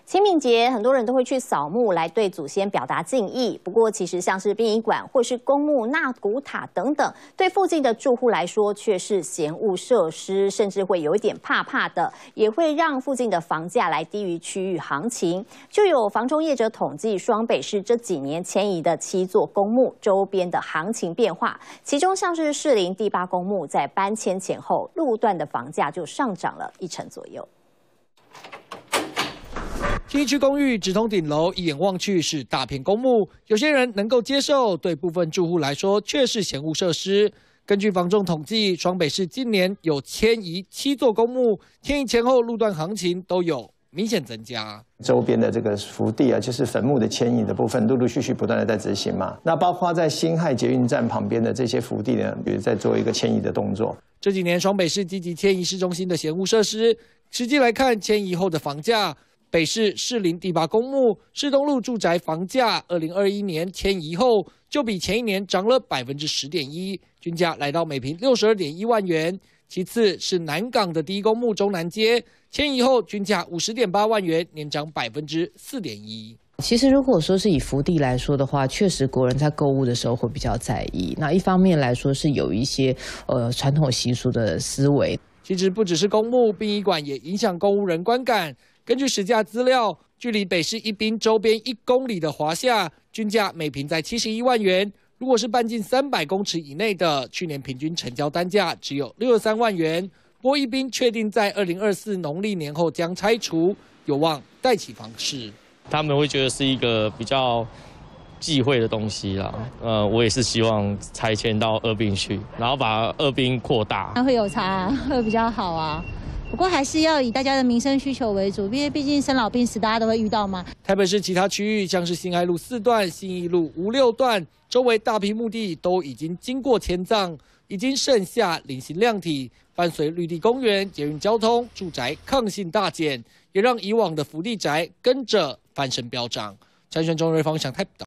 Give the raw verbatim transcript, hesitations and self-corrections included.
清明节，很多人都会去扫墓来对祖先表达敬意。不过，其实像是殡仪馆或是公墓、纳古塔等等，对附近的住户来说却是嫌恶设施，甚至会有一点怕怕的，也会让附近的房价来低于区域行情。就有房仲业者统计，双北市这几年迁移的七座公墓周边的行情变化，其中像是士林第八公墓，在搬迁前后，路段的房价就上涨了一成左右。 新一区公寓直通顶楼，一眼望去是大片公墓，有些人能够接受，对部分住户来说却是嫌恶设施。根据房仲统计，双北市今年有迁移七座公墓，迁移前后路段行情都有明显增加。 周边的这个福地啊，就是坟墓的迁移的部分，陆陆续续不断的在执行嘛。那包括在辛亥捷运站旁边的这些福地呢，比如在做一个迁移的动作。这几年双北市积极迁移市中心的嫌恶设施，实际来看，迁移后的房价。 北市士林第八公墓士东路住宅房价，二零二一年迁移后就比前一年涨了百分之十点一，均价来到每平六十二点一万元。其次是南港的第一公墓中南街，迁移后均价五十点八万元，年涨百分之四点一。 其实，如果说是以福地来说的话，确实国人在购物的时候会比较在意。那一方面来说是有一些呃传统习俗的思维。 其实不只是公墓、殡仪馆也影响公务人观感。根据实价资料，距离北市一滨周边一公里的华夏，均价每平在七十一万元。如果是半径三百公尺以内的，去年平均成交单价只有六十三万元。不过一滨确定在二零二四农历年后将拆除，有望带起房市。 他们会觉得是一个比较忌讳的东西啦，呃，我也是希望拆迁到二滨去，然后把二滨扩大， 那会有差，会比较好啊。不过还是要以大家的民生需求为主，因为毕竟生老病死大家都会遇到嘛。 台北市其他区域，像是辛亥路四段、信义路五六段，周围大批墓地都已经经过迁葬，已经剩下零星量体。伴随绿地公园、捷运交通、住宅抗性大减，也让以往的福地宅跟着翻身飙涨。参选中瑞方向台报道。